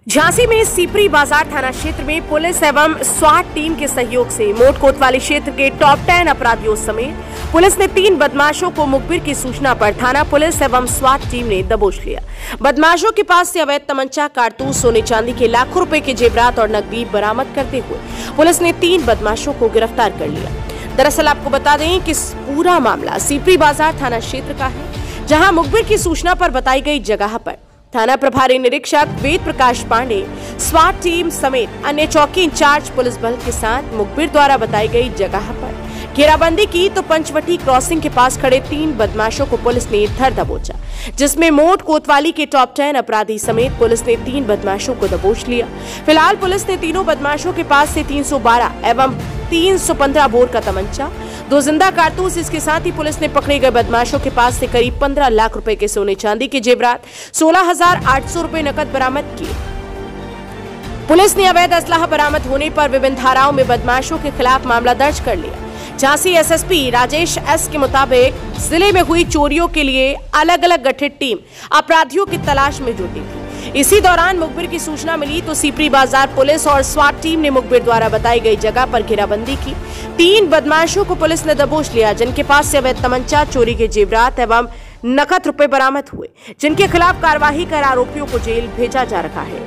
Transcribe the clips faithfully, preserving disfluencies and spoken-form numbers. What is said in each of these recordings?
झांसी में सीपरी बाजार थाना क्षेत्र में पुलिस एवं स्वाट टीम के सहयोग से मोट कोतवाली क्षेत्र के टॉप टेन अपराधियों समेत पुलिस ने तीन बदमाशों को मुखबिर की सूचना पर थाना पुलिस एवं स्वाट टीम ने दबोच लिया। बदमाशों के पास से अवैध तमंचा, कारतूस, सोने चांदी के लाखों रुपए के जेवरात और नकदी बरामद करते हुए पुलिस ने तीन बदमाशों को गिरफ्तार कर लिया। दरअसल आपको बता दें कि पूरा मामला सीपरी बाजार थाना क्षेत्र का है, जहाँ मुखबिर की सूचना पर बताई गई जगह पर थाना प्रभारी निरीक्षक वेद प्रकाश पांडे, स्वाट टीम समेत अन्य चौकी इंचार्ज पुलिस बल के साथ मुखबिर द्वारा बताई गई जगह पर घेराबंदी की तो पंचवटी क्रॉसिंग के पास खड़े तीन बदमाशों को पुलिस ने धर दबोचा, जिसमें मोट कोतवाली के टॉप टेन अपराधी समेत पुलिस ने तीन बदमाशों को दबोच लिया। फिलहाल पुलिस ने तीनों बदमाशों के पास से तीन सौ बारह एवं तीन सौ पंद्रह बोर का तमंचा, दो जिंदा कारतूस, इसके साथ ही पुलिस ने पकड़े गए बदमाशों के पास से करीब पंद्रह लाख रुपए के सोने चांदी के जेवरात, सोलह हजार आठ सौ रुपए नकद बरामद किए। पुलिस ने अवैध असलाह बरामद होने पर विभिन्न धाराओं में बदमाशों के खिलाफ मामला दर्ज कर लिया। झांसी एसएसपी राजेश एस के मुताबिक जिले में हुई चोरियों के लिए अलग अलग गठित टीम अपराधियों की तलाश में जुटी थी। इसी दौरान मुखबिर की सूचना मिली तो सीपरी बाजार पुलिस और स्वाट टीम ने मुखबिर द्वारा बताई गई जगह पर घेराबंदी की। तीन बदमाशों को पुलिस ने दबोच लिया, जिनके पास से अवैध तमंचा, चोरी के जेवरात एवं नकद रुपए बरामद हुए, जिनके खिलाफ कार्यवाही कर आरोपियों को जेल भेजा जा रहा है।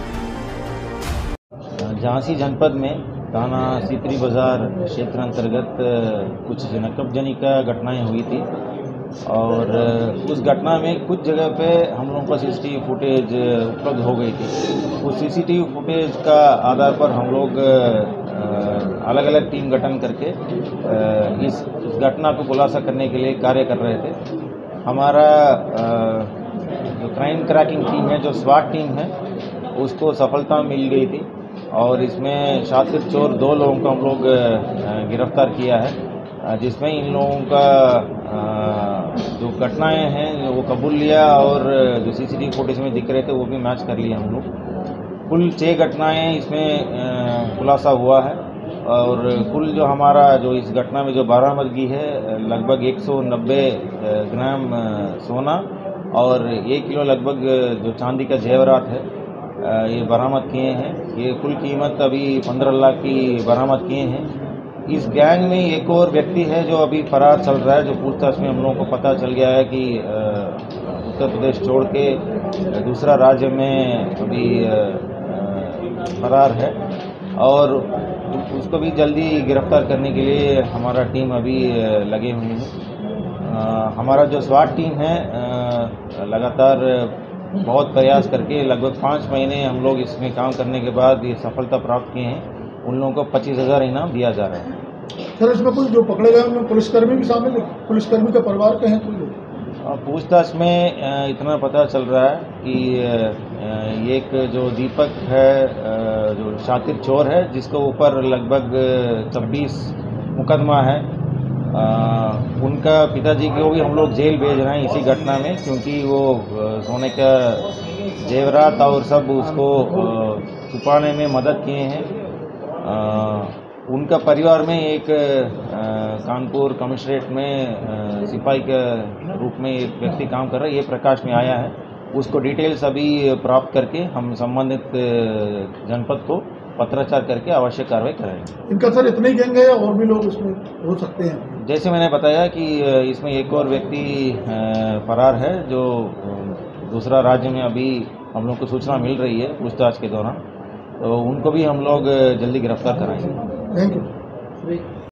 झांसी जनपद में थाना सीपरी बाजार क्षेत्र अंतर्गत कुछ नकबजनी का घटनाएं हुई थी और उस घटना में कुछ जगह पे हम लोगों का सीसीटीवी फुटेज उपलब्ध हो गई थी। उस सीसीटीवी फुटेज का आधार पर हम लोग अलग अलग टीम गठन करके इस घटना को खुलासा करने के लिए कार्य कर रहे थे। हमारा जो क्राइम क्रैकिंग टीम है, जो स्वाट टीम है, उसको सफलता मिल गई थी और इसमें शातिर चोर दो लोगों को हम लोग गिरफ्तार किया है, जिसमें इन लोगों का जो घटनाएं हैं वो कबूल लिया और जो सीसीटीवी फुटेज में दिख रहे थे वो भी मैच कर लिया हम लोग। कुल छः घटनाएं इसमें खुलासा हुआ है और कुल जो हमारा जो इस घटना में जो बरामदगी है लगभग एक सौ नब्बे ग्राम सोना और एक किलो लगभग जो चांदी का जेवरात है ये बरामद किए हैं। ये कुल कीमत अभी पंद्रह लाख की बरामद किए हैं। इस गैंग में एक और व्यक्ति है जो अभी फरार चल रहा है, जो पूछताछ में हम लोगों को पता चल गया है कि उत्तर प्रदेश छोड़ के दूसरा राज्य में अभी फरार है और उसको भी जल्दी गिरफ्तार करने के लिए हमारा टीम अभी लगे हुए हैं। हमारा जो स्वाट टीम है लगातार बहुत प्रयास करके लगभग पाँच महीने हम लोग इसमें काम करने के बाद ये सफलता प्राप्त किए हैं। उन लोगों को पच्चीस हजार इनाम दिया जा रहा है। सर, इसमें कुछ जो पकड़े गए उनमें पुलिसकर्मी भी शामिल है? पुलिसकर्मी के परिवार के हैं कुछ लोग? पूछताछ में इतना पता चल रहा है कि एक जो दीपक है, जो शातिर चोर है, जिसको ऊपर लगभग छब्बीस मुकदमा है, आ, उनका पिताजी को भी हम लोग जेल भेज रहे हैं इसी घटना में, क्योंकि वो सोने का जेवरात और सब उसको छुपाने में मदद किए हैं। आ, उनका परिवार में एक आ, कानपुर कमिश्नरेट में आ, सिपाही के रूप में एक व्यक्ति काम कर रहा है, ये प्रकाश में आया है। उसको डिटेल्स अभी प्राप्त करके हम संबंधित जनपद को पत्राचार करके आवश्यक कार्रवाई करेंगे। इनका सर इतने ही गैंग है या और भी लोग इसमें हो सकते हैं? जैसे मैंने बताया कि इसमें एक और व्यक्ति फरार है, जो दूसरा राज्य में अभी हम लोग को सूचना मिल रही है पूछताछ के दौरान, तो उनको भी हम लोग जल्दी गिरफ्तार कराएंगे। Thank you.